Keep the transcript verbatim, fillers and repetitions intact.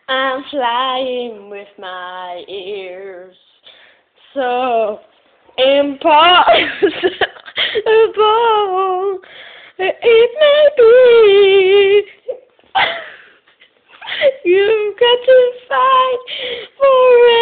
I'm flying with my ears. So impossible. It may be. You've got to fight for